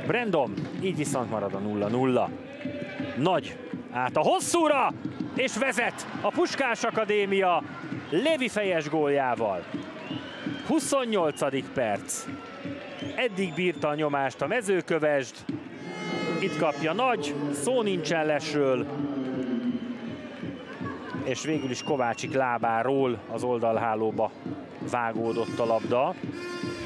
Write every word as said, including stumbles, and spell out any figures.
Brandon, így viszont marad a nulla nulla. Nagy át a hosszúra, és vezet a Puskás Akadémia Lévi fejes góljával. huszonnyolcadik perc. Eddig bírta a nyomást a Mezőkövesd. Itt kapja Nagy, szó nincsen lesről. És végül is Kovácsik lábáról az oldalhálóba vágódott a labda.